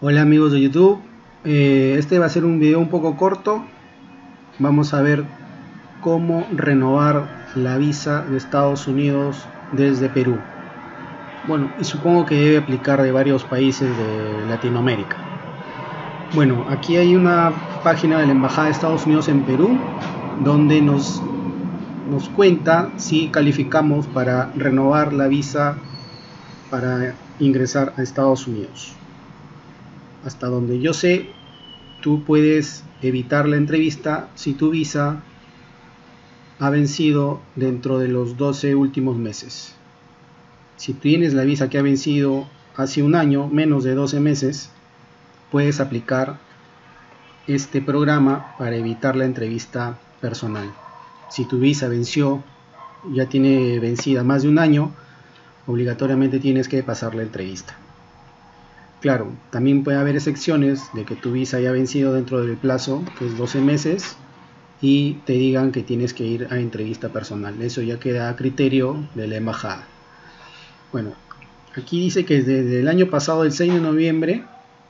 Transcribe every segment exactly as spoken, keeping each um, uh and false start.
Hola amigos de YouTube, eh, este va a ser un video un poco corto. Vamos a ver cómo renovar la visa de Estados Unidos desde Perú. Bueno, y supongo que debe aplicar de varios países de Latinoamérica. Bueno, aquí hay una página de la Embajada de Estados Unidos en Perú donde nos, nos cuenta si calificamos para renovar la visa para ingresar a Estados Unidos. Hasta donde yo sé, tú puedes evitar la entrevista si tu visa ha vencido dentro de los doce últimos meses. Si tienes la visa que ha vencido hace un año, menos de doce meses, puedes aplicar este programa para evitar la entrevista personal. Si tu visa venció, ya tiene vencida más de un año, obligatoriamente tienes que pasar la entrevista. Claro, también puede haber excepciones de que tu visa haya vencido dentro del plazo, que es doce meses, y te digan que tienes que ir a entrevista personal. Eso ya queda a criterio de la embajada. Bueno, aquí dice que desde el año pasado, el seis de noviembre,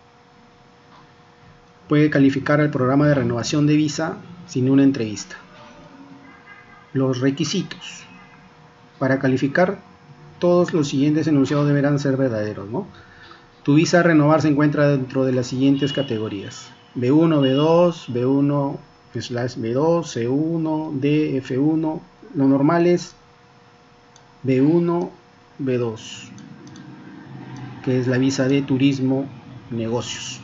puede calificar al programa de renovación de visa sin una entrevista. Los requisitos. Para calificar, todos los siguientes enunciados deberán ser verdaderos, ¿no? Tu visa a renovar se encuentra dentro de las siguientes categorías: B uno, B dos, B uno slash B dos, C uno, D, F uno. Lo normal es B uno, B dos, que es la visa de turismo negocios.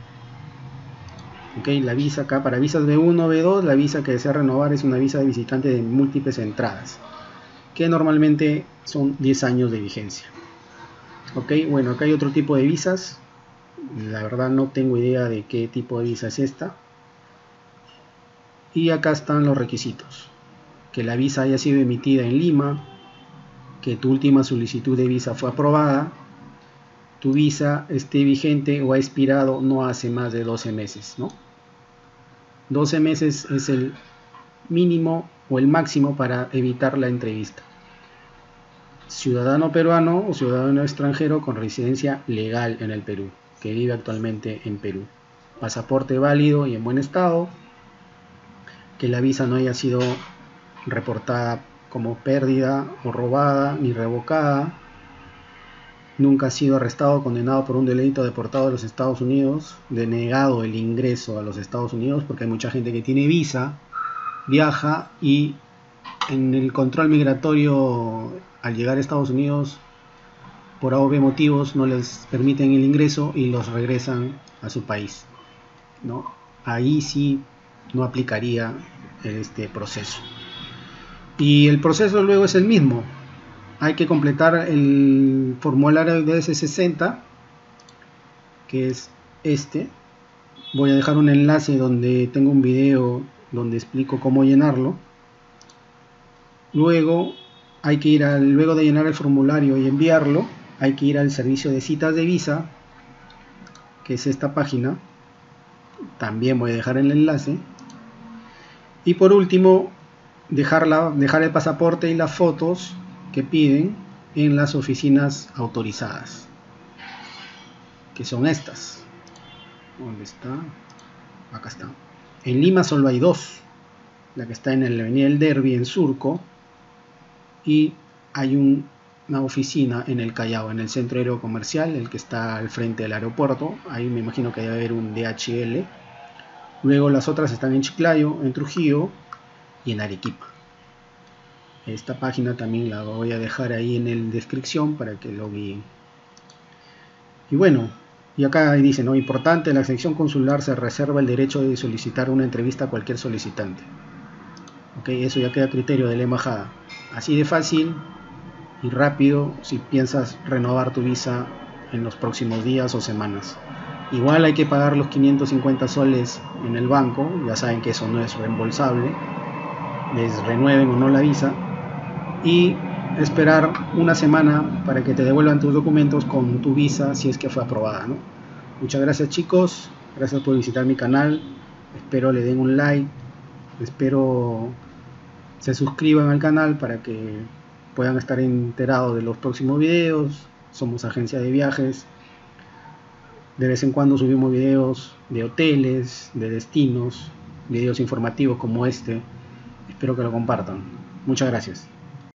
Ok, la visa acá para visas B uno, B dos, la visa que desea renovar es una visa de visitante de múltiples entradas, que normalmente son diez años de vigencia. Ok, bueno, acá hay otro tipo de visas. La verdad no tengo idea de qué tipo de visa es esta. Y acá están los requisitos: que la visa haya sido emitida en Lima, que tu última solicitud de visa fue aprobada, tu visa esté vigente o ha expirado no hace más de doce meses, ¿no? doce meses es el mínimo o el máximo para evitar la entrevista. Ciudadano peruano o ciudadano extranjero con residencia legal en el Perú, que vive actualmente en Perú. Pasaporte válido y en buen estado. Que la visa no haya sido reportada como pérdida o robada ni revocada. Nunca ha sido arrestado o condenado por un delito, deportado a los Estados Unidos, denegado el ingreso a los Estados Unidos, porque hay mucha gente que tiene visa, viaja y en el control migratorio al llegar a Estados Unidos por A o B motivos no les permiten el ingreso y los regresan a su país, ¿no? Ahí sí no aplicaría este proceso. Y el proceso luego es el mismo. Hay que completar el formulario de S sesenta, que es este. Voy a dejar un enlace donde tengo un video donde explico cómo llenarlo. Luego hay que ir al, luego de llenar el formulario y enviarlo, hay que ir al servicio de citas de visa, que es esta página. También voy a dejar el enlace. Y por último, dejarla, dejar el pasaporte y las fotos que piden en las oficinas autorizadas, que son estas. ¿Dónde está? Acá está. En Lima solo hay dos, la que está en la avenida del Derby en Surco, y hay un, una oficina en el Callao, en el centro aéreo comercial, el que está al frente del aeropuerto. Ahí me imagino que debe haber un D H L. Luego las otras están en Chiclayo, en Trujillo y en Arequipa. Esta página también la voy a dejar ahí en la descripción para que lo guíen. Y bueno, y acá dice, ¿no? Importante, en la sección consular se reserva el derecho de solicitar una entrevista a cualquier solicitante. Ok, eso ya queda a criterio de la embajada. Así de fácil y rápido si piensas renovar tu visa en los próximos días o semanas. Igual hay que pagar los quinientos cincuenta soles en el banco, ya saben que eso no es reembolsable, les renueven o no la visa, y esperar una semana para que te devuelvan tus documentos con tu visa si es que fue aprobada, ¿no? Muchas gracias, chicos, gracias por visitar mi canal, espero le den un like, espero se suscriban al canal para que puedan estar enterados de los próximos videos. Somos agencia de viajes. De vez en cuando subimos videos de hoteles, de destinos, videos informativos como este. Espero que lo compartan. Muchas gracias.